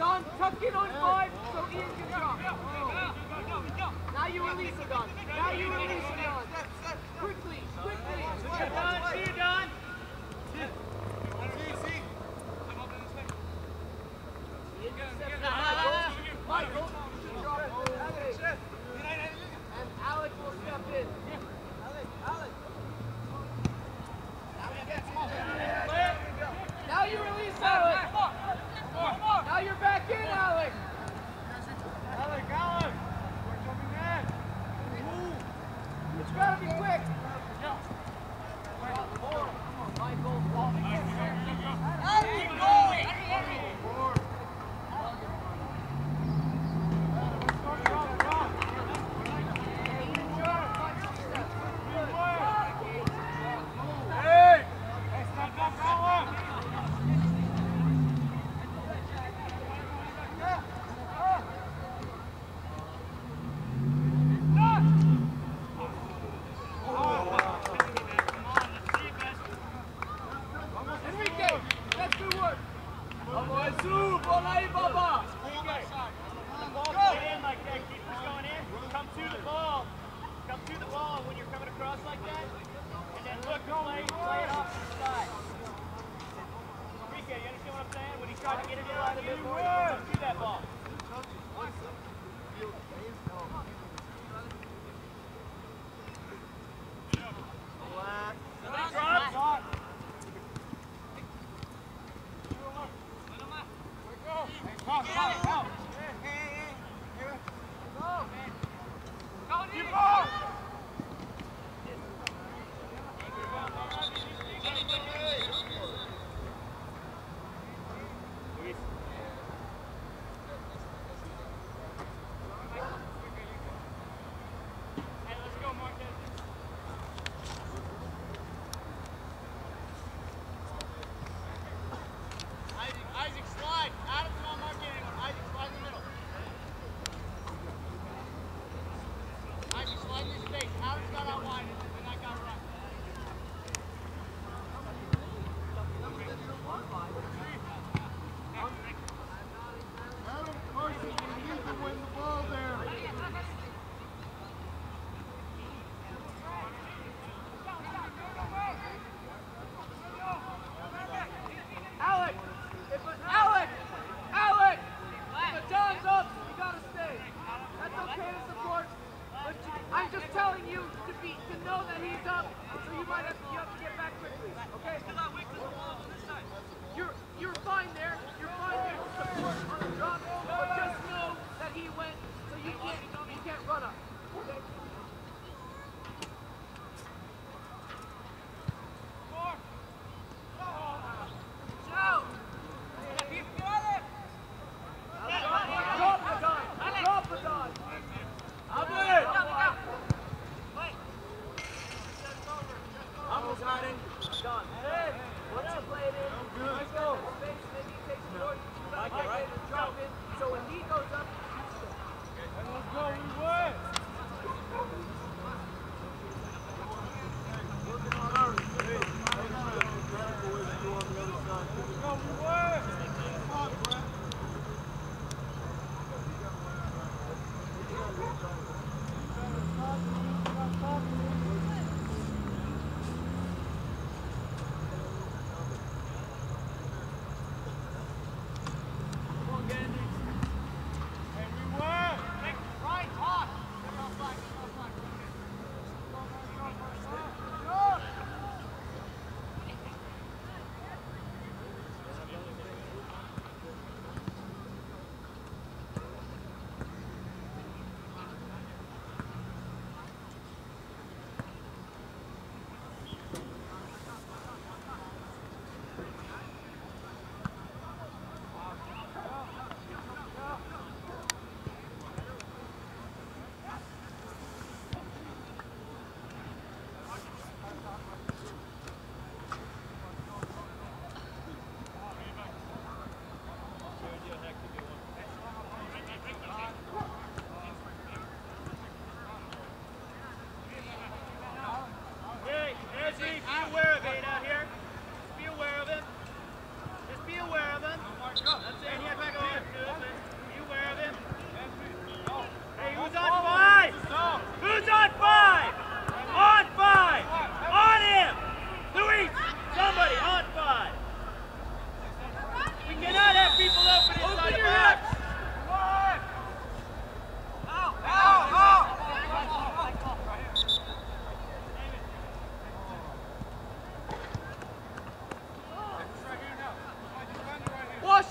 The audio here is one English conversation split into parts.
Don, tuck in on 5 so Ian can drop. Now you release him, Don. Now you release him, Don. Quickly, quickly. See you, Don. See you, Don. Michael, you should drop all the way. And Alec will step in. Now you release Alec. Now you're back in, Alec. Alec. We're jumping in. It's gotta be quick.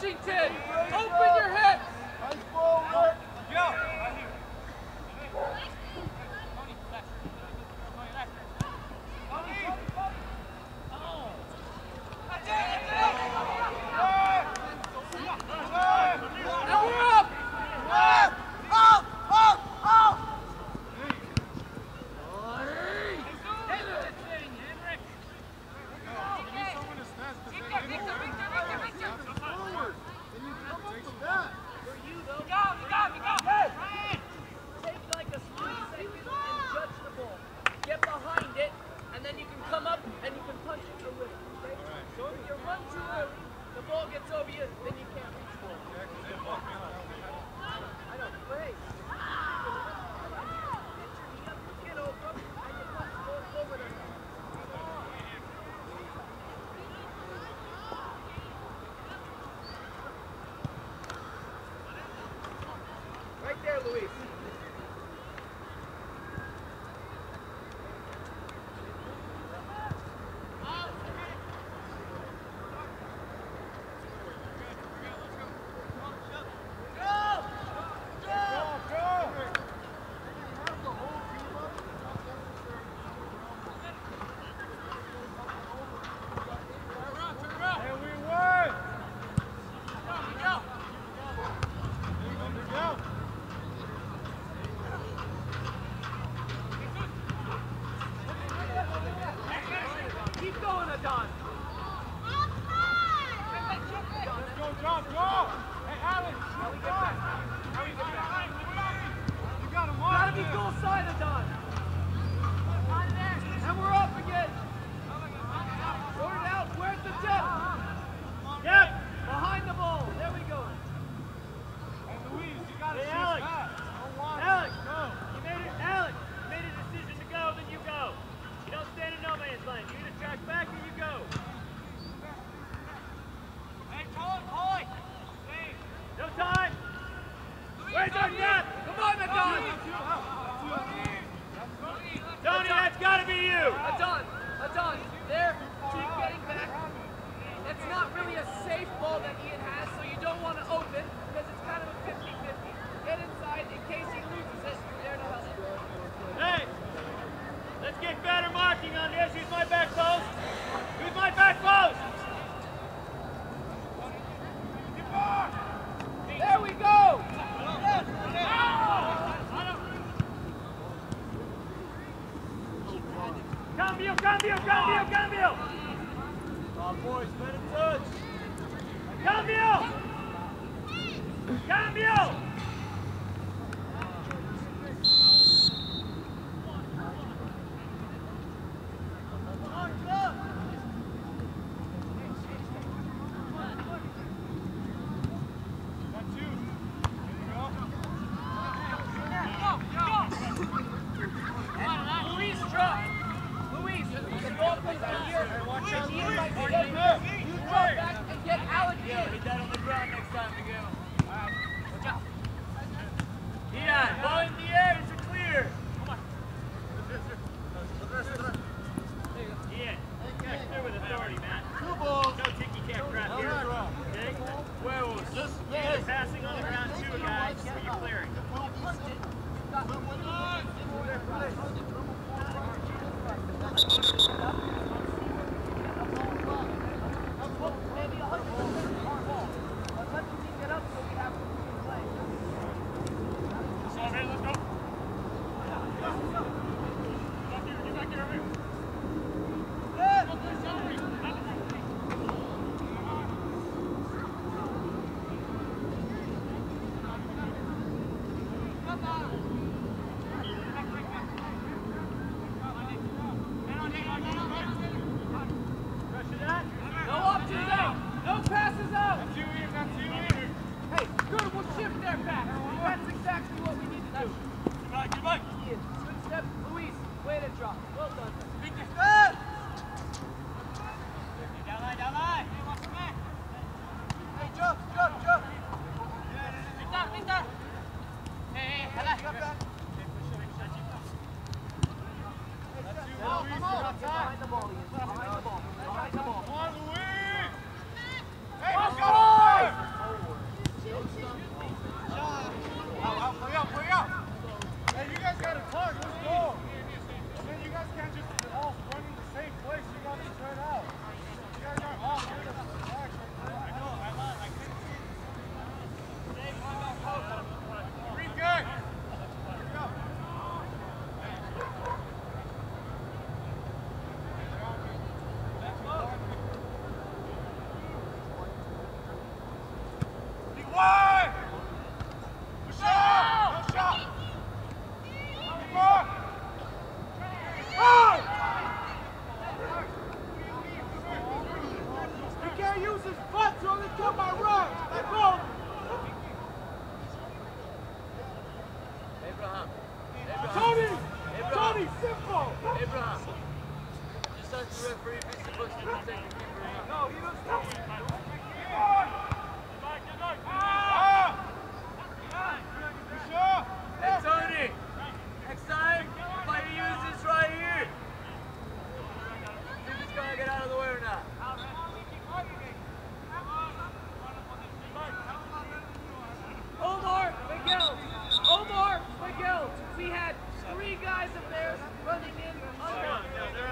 Washington, open your hips. Nice ball, Rick. Now we're up. Take like a split second and judge the ball. Get behind it, and then you can come up and you can punch it away. Okay? So if you run too early, the ball gets over you, then you can't reach for it. I know, but hey, get over and you punch the ball over the net. Right there, Luis. Keep going, Adon. John, go! Hey, Alex! How we get back? How we get back? You got him on Gotta be there. goal side, Adon. And we're up again. Sort it out. Where's the tip? Yep. Behind the ball. There we go. Hey, Louise, you got to Hey, shift Alex. back. Don't want Alex, it. Go. Alex, you made a decision to go, then you go. You don't stand in no man's land. You either track back or you go. Hey, Colin! No time. Where's our net? Come on, Adon. Tony, that's got to be you. Adon, there. Keep getting back. It's not really a safe ball that Ian has, so you don't want to open because it's kind of a 50-50. Get inside in case he loses it. There to help. Hey, let's get better marking on this. Who's my back post? Who's my back post? There we go. Cambio! Boys, let him touch. Cambio! That's you. Luis, drop. Luis, the ball comes from here. Ian might be getting hurt. You drop back and get Alec in. Hit that on the ground next time, Miguel. Watch out. Charlie, come my right. Go. Abraham. Tony. Abraham. Tony, simple. Abraham. Just ask the referee if he's supposed to protect the keeper or not. No, he doesn't. Hey Tony, next time, if I use this right here, think he's gonna get out of the way or not? Omar, Miguel, we had 3 guys of theirs running in under.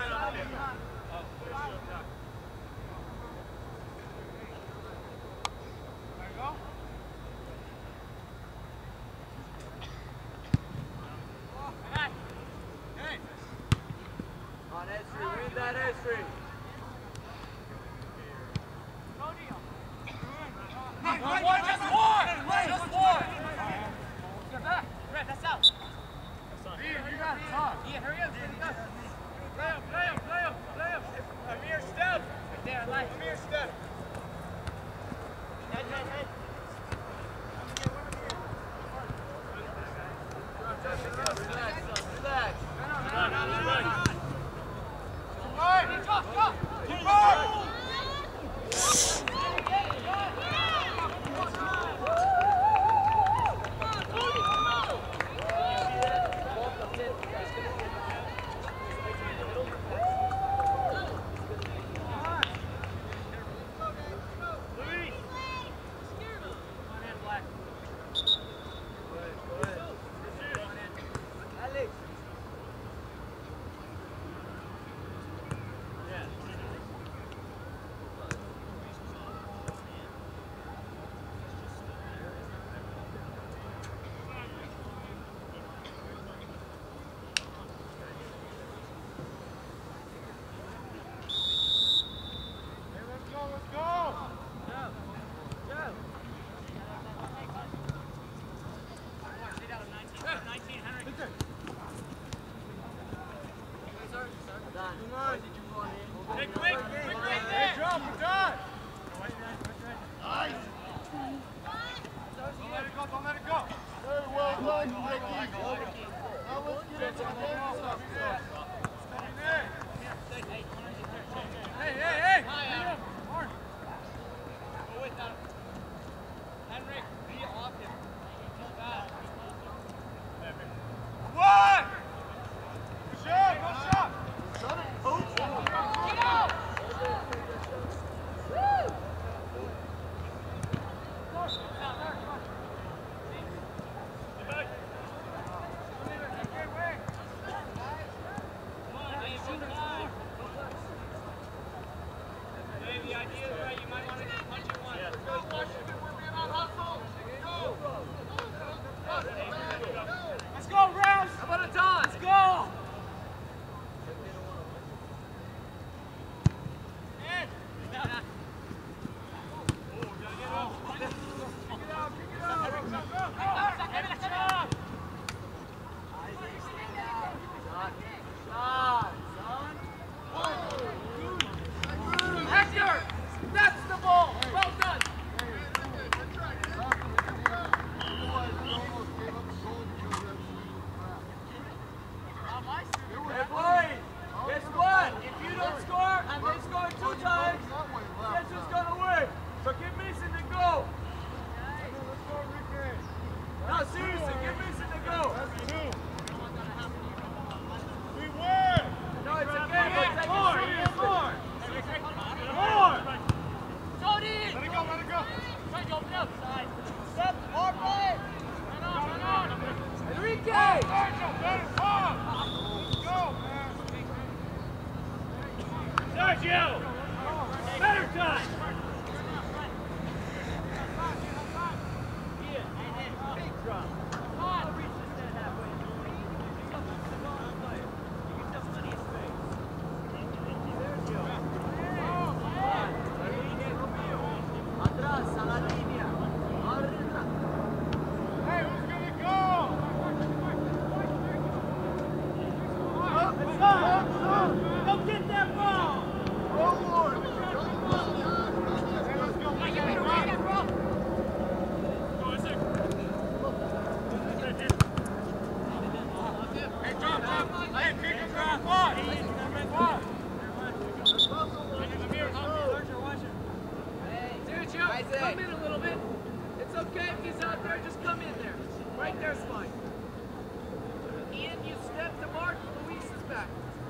On Esri, read that Esri. Just one. Get back. Red, that's out. You got it, Todd. Yeah, hurry up. Play him. Amir, step. Right there, I like it. Amir, step. Head. Relax. Keep on. Sergio! Better time! Go get that ball! Come in a little bit. It's okay if he's out there, just come in there. Right there's fine. Ian, you step to Mark, Luis is back.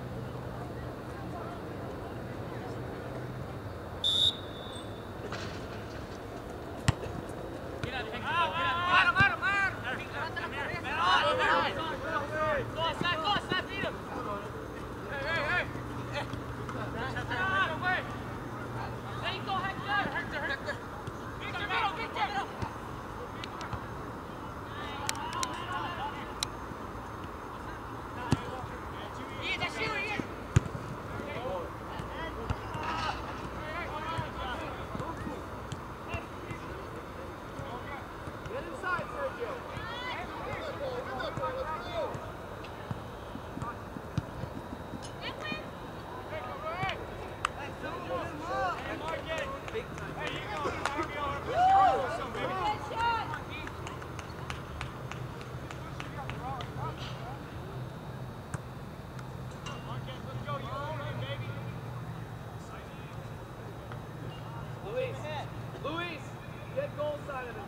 Luis, get goal side of it.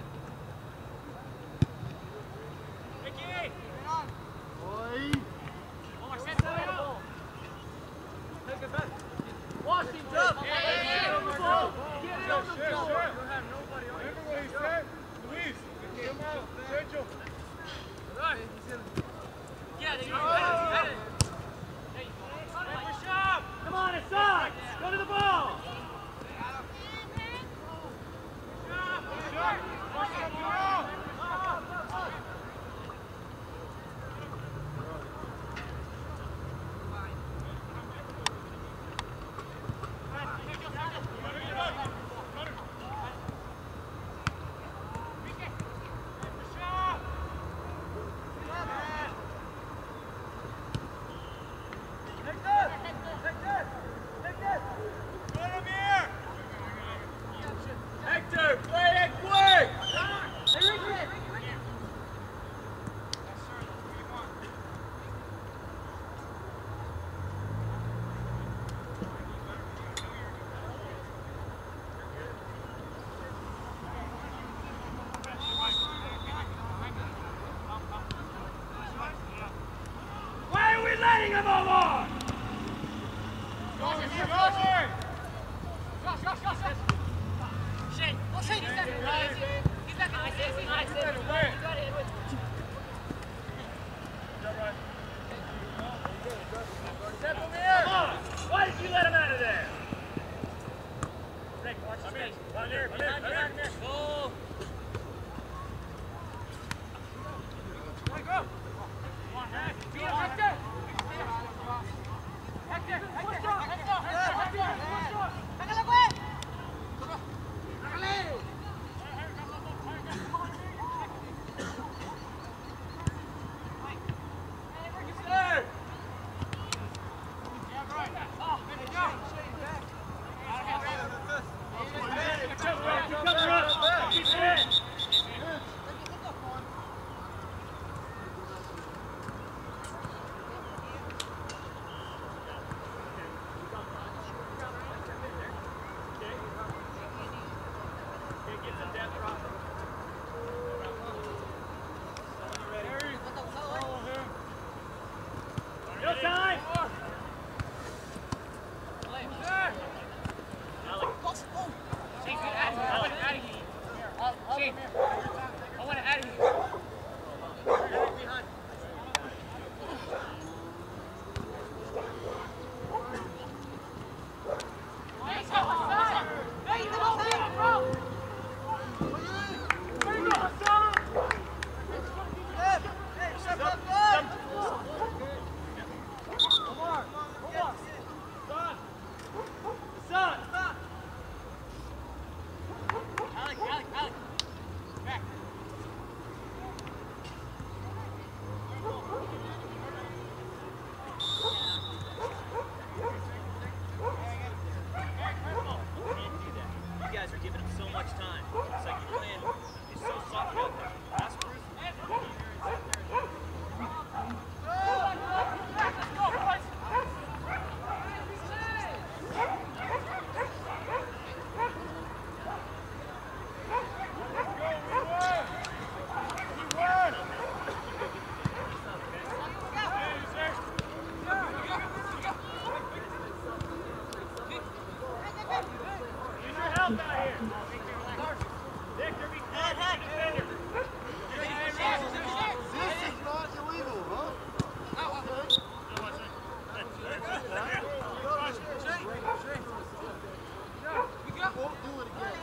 Mickey! Washington, get it on the ball. Get it on the floor. Remember what he said? Luis, come out, Sergio. Right. Yeah, they Come on, inside! Go to the ball! Hector, play it quick! Why are we letting him over? Shane, he's not going to Come on! Why did you let him out of there? Rick, watch the space. Come here. Go! Cover up! Keep it in! No time! I want to add here. Victor, be quiet. Defender. This is not illegal, huh? Won't do it again.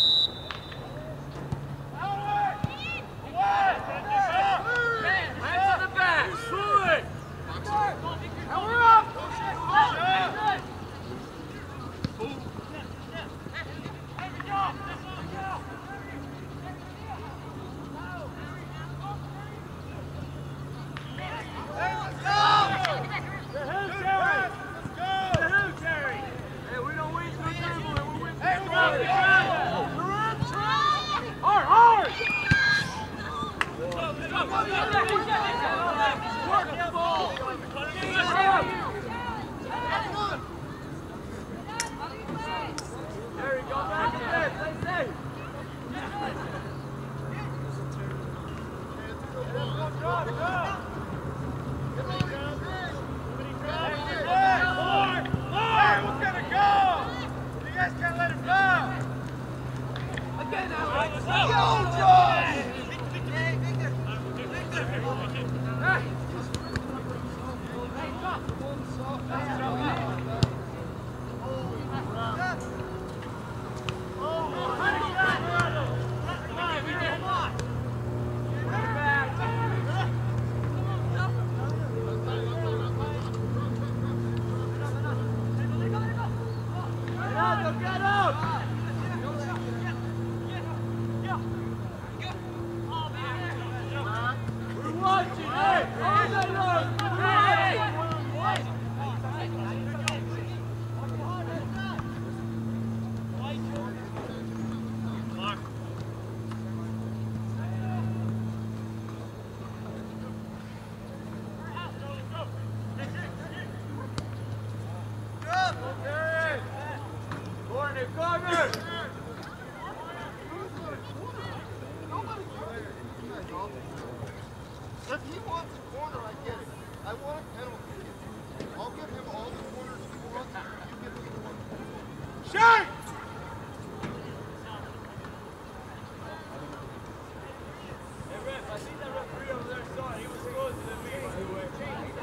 Hands If he wants a corner, I get it. I want a penalty. I'll give him all the corners he wants. You give me the corner. Shine! Hey, ref, I think that referee over there saw it. He was closer than me, by the way.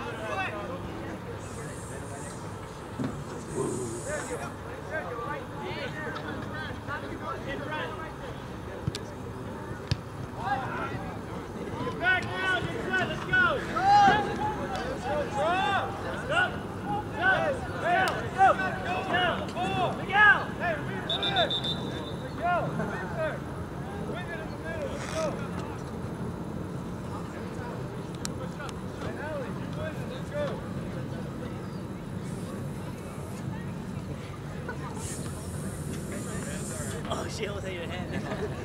Back now, inside, let's go! Oh, she almost had your hand.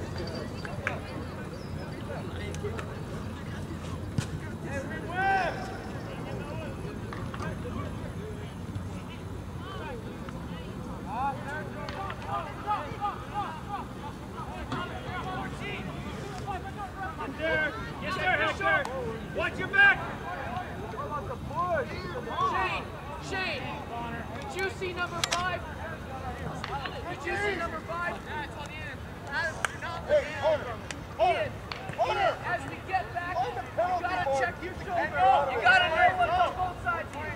Get there, Hector! Watch your back! Shane, did you see number 5? Did you see number 5? Hey, corner! Corner! Corner! As we get back, On the you penalty gotta board. check your shoulder. You gotta know what's on both sides here.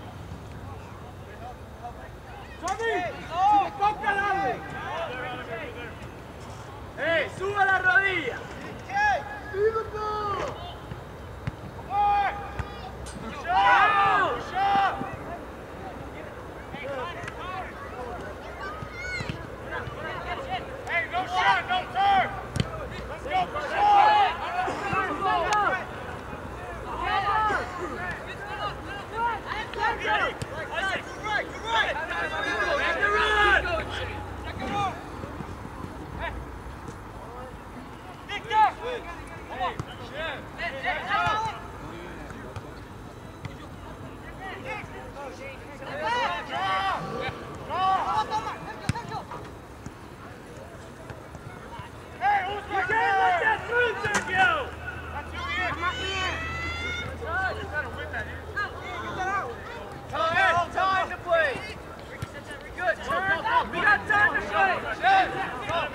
¡Hey, suba la rodilla! Leave the ball! Push up! Push up! Hey, no shot, no turn! Let's go, push up! Time to play. Good, turn. We got time to play.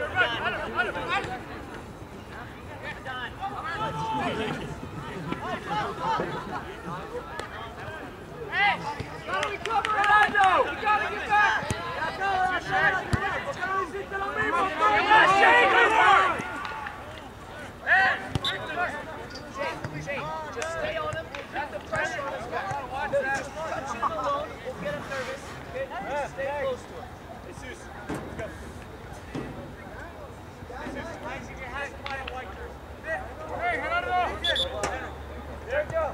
Hey, gotta recover, Orlando. You gotta get back. Shane, just stay on him. Keep the pressure on his back. Just touch him alone. We'll get him nervous. Okay? Just stay close to him. Jesus, let's go. Hey, Gerardo! There you go.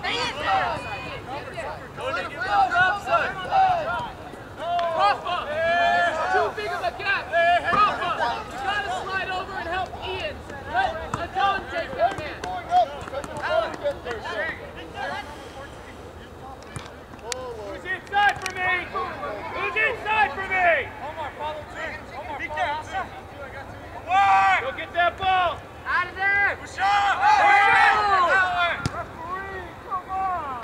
Too big of a gap. Rafa, you gotta slide over and help Ian. Let Don take that man. Who's inside for me? Who's inside for me? Omar, follow too. Be careful. Go get that ball. Out of there. Push up. Referee, come on.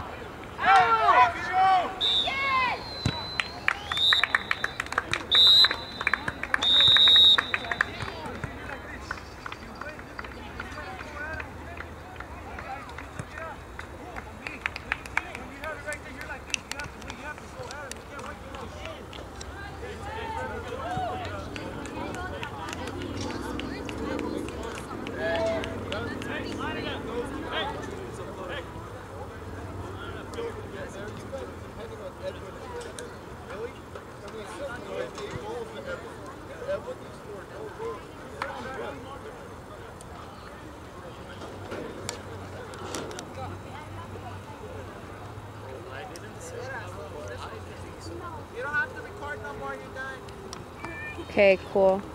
Okay, cool.